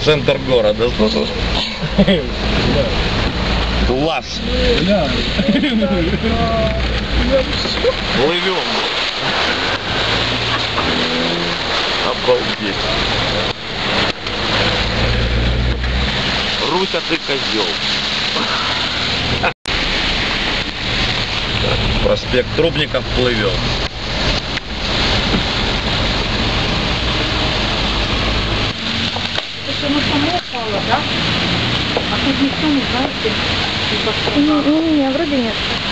Центр города. Класс. Плывем. Обалдеть. Руся, ты козел. Проспект Трубников, плывем. Это оно само упало, да? А тут никто не знает, Не, вроде нет.